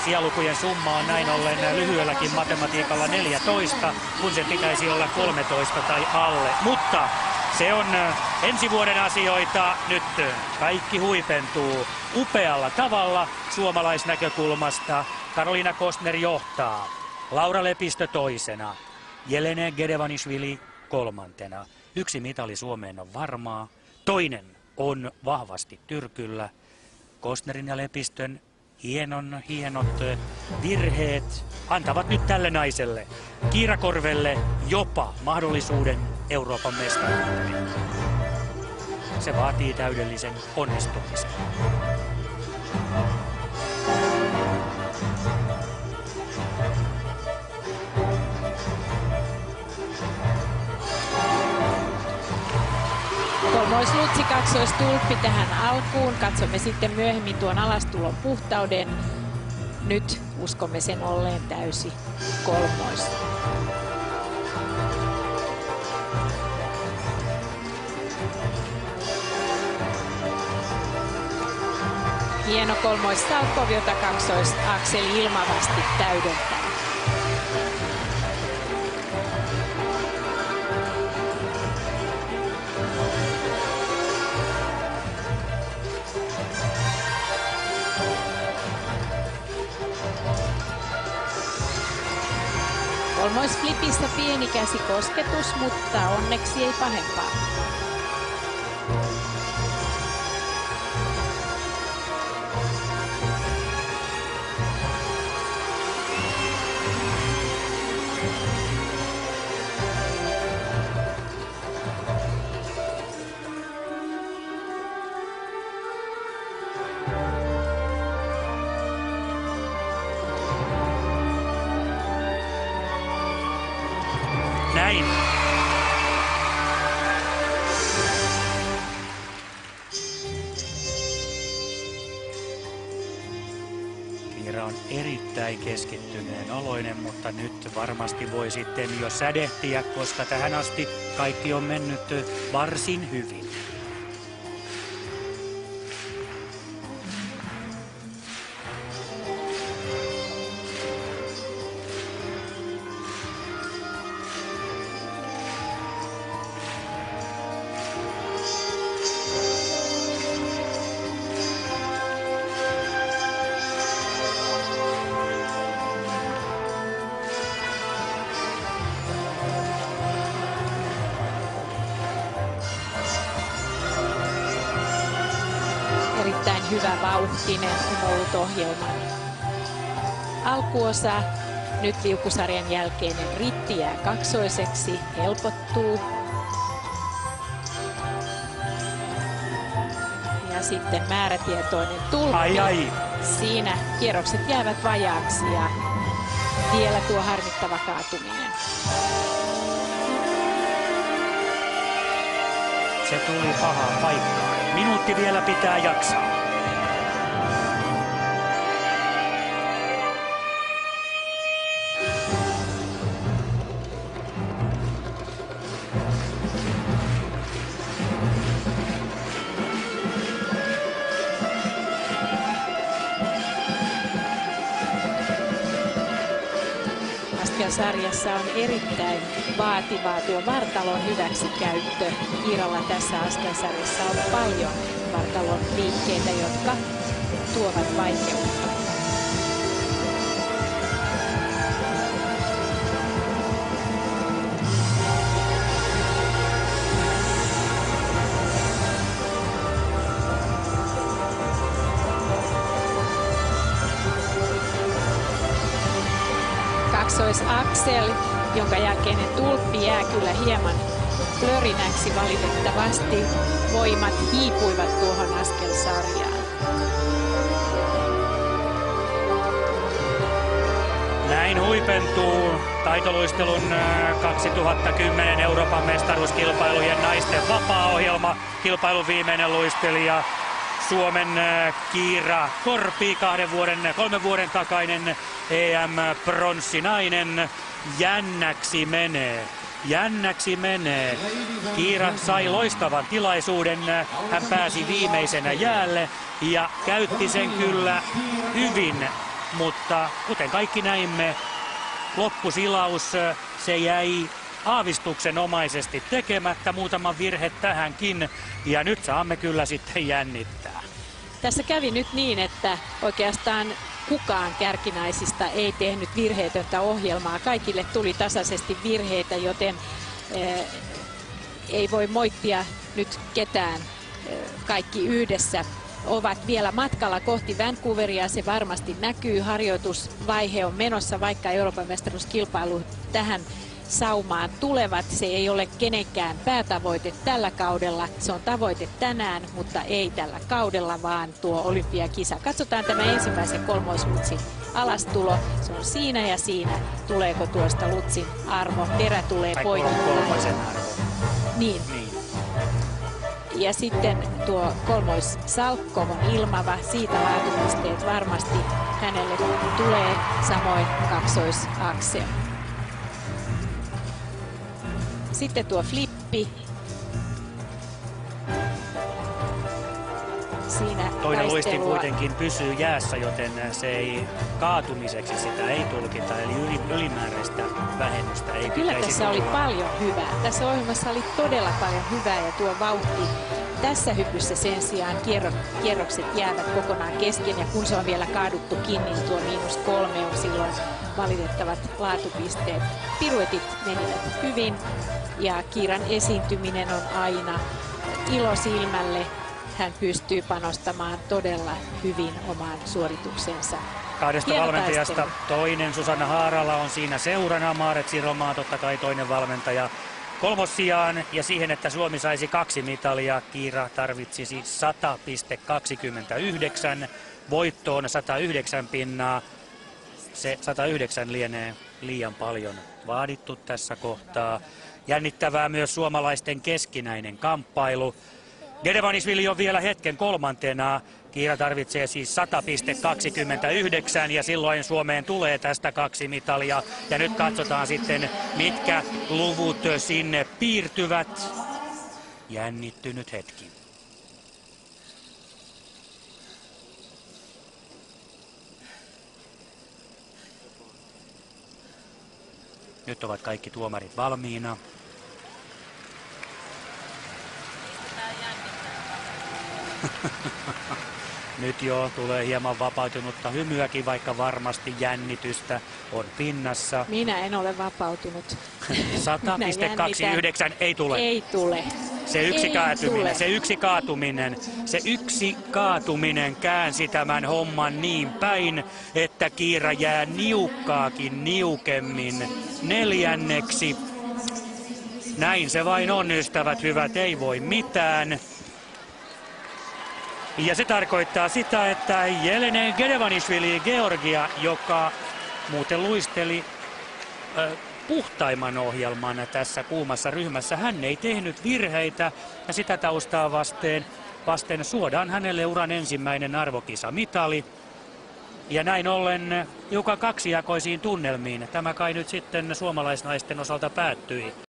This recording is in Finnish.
sijalukujen summa on näin ollen lyhyelläkin matematiikalla 14, kun se pitäisi olla 13 tai alle. Mutta se on ensi vuoden asioita. Nyt kaikki huipentuu upealla tavalla suomalaisnäkökulmasta. Karoliina Kostner johtaa, Laura Lepistö toisena, Jelena Gedevanishvili kolmantena. Yksi mitali Suomeen on varmaa, toinen on vahvasti tyrkyllä. Kostnerin ja Lepistön hienot virheet antavat nyt tälle naiselle, Kiira Korvelle, jopa mahdollisuuden Euroopan mestaruuteen. Se vaatii täydellisen onnistumisen. Kolmoislutsi kaksoistulppi tähän alkuun. Katsomme sitten myöhemmin tuon alastulon puhtauden. Nyt uskomme sen olleen täysi kolmois. Hieno kolmoissalkov, jota kaksoisakseli ilmavasti täydentää. Kolmoisflipissä pieni käsikosketus, mutta onneksi ei pahempaa. Näin. Kiira on erittäin keskittyneen oloinen, mutta nyt varmasti voi sitten jo sädehtiä, koska tähän asti kaikki on mennyt varsin hyvin. Erittäin hyvä vauhtinen on ollut ohjelman alkuosa. Nyt liukusarjan jälkeinen ritti jää kaksoiseksi, helpottuu. Ja sitten määrätietoinen tulppi. Ai. Siinä kierrokset jäävät vajaaksi ja vielä tuo harmittava kaatuminen. Se tuli pahaan paikkaan. Minuutti vielä pitää jaksaa. Sarjassa on erittäin vaativaa tuo vartalon hyväksikäyttö. Kiiralla tässä askelsarjassa on paljon vartalon liikkeitä, jotka tuovat vaikeutta. Kaksoisaksel, jonka jälkeinen tulppi jää kyllä hieman plörinäksi valitettavasti. Voimat hiipuivat tuohon askelsarjaan. Näin huipentuu taitoluistelun 2010 Euroopan mestaruuskilpailujen naisten vapaa-ohjelma. Kilpailun viimeinen luistelija Suomen Kiira Korpi, 3 vuoden takainen EM-pronssinainen. Jännäksi menee. Jännäksi menee. Kiira sai loistavan tilaisuuden. Hän pääsi viimeisenä jäälle ja käytti sen kyllä hyvin mutta kuten kaikki näimme, loppusilaus se jäi aavistuksenomaisesti tekemättä, muutama virhe tähänkin, ja nyt saamme kyllä sitten jännittää. Tässä kävi nyt niin, että oikeastaan kukaan kärkinaisista ei tehnyt virheetöntä ohjelmaa. Kaikille tuli tasaisesti virheitä, joten ei voi moittia nyt ketään. Kaikki yhdessä ovat vielä matkalla kohti Vancouveria. Se varmasti näkyy. Harjoitusvaihe on menossa, vaikka Euroopan mestaruuskilpailu tähän saumaan tulevat. Se ei ole kenenkään päätavoite tällä kaudella. Se on tavoite tänään, mutta ei tällä kaudella, vaan tuo olympiakisa. Katsotaan tämä ensimmäisen kolmoislutsin alastulo. Se on siinä ja siinä. Tuleeko tuosta lutsin arvo? Terä tulee poikittain. Kolmoisen arvo. Niin. Ja sitten tuo kolmois Salkkov on ilmava. Siitä laatupisteet varmasti hänelle tulee. Samoin kaksois Axel. Sitten tuo flippi. Siinä toinen luistin kuitenkin pysyy jäässä, joten se ei kaatumiseksi sitä ei tulkita, eli ylimääräistä vähennystä ei Kyllä pitäisi tässä tulla. oli paljon hyvää. Tässä ohjelmassa oli todella paljon hyvää ja tuo vauhti tässä hypyssä sen sijaan kierrokset jäävät kokonaan kesken ja kun se on vielä kaaduttukin, niin tuo -3 on silloin valitettavat laatupisteet. Piruetit menivät hyvin ja Kiiran esiintyminen on aina ilo silmälle. Hän pystyy panostamaan todella hyvin omaan suorituksensa. Kahdesta Hieno valmentajasta taistelu. toinen Susanna Haarala on siinä seurana, Maaret Siromaa totta kai toinen valmentaja kolmossijaan, ja siihen, että Suomi saisi 2 mitalia, Kiira tarvitsisi 100,29, voittoon 109 pinnaa. Se 109 lienee liian paljon vaadittu tässä kohtaa. Jännittävää myös suomalaisten keskinäinen kamppailu. Gedevanišvili on vielä hetken kolmantena. Kiira tarvitsee siis 100,29 ja silloin Suomeen tulee tästä 2 mitalia. Ja nyt katsotaan sitten, mitkä luvut sinne piirtyvät. Jännittynyt hetki. Nyt ovat kaikki tuomarit valmiina. Nyt jo tulee hieman vapautunutta hymyäkin, vaikka varmasti jännitystä on pinnassa. Minä en ole vapautunut. 100,29 ei tule. Ei tule. Se yksi kaatuminen käänsi tämän homman niin päin, että Kiira jää niukkaakin niukemmin 4. Näin se vain on, ystävät hyvät, ei voi mitään. Ja se tarkoittaa sitä, että Jelena Gedevanišvili, Georgia, joka muuten luisteli puhtaimman ohjelman tässä kuumassa ryhmässä, hän ei tehnyt virheitä ja sitä taustaa vasten suodaan hänelle uran ensimmäinen arvokisamitali. Ja näin ollen hiukan kaksijakoisiin tunnelmiin tämä kai nyt sitten suomalaisnaisten osalta päättyi.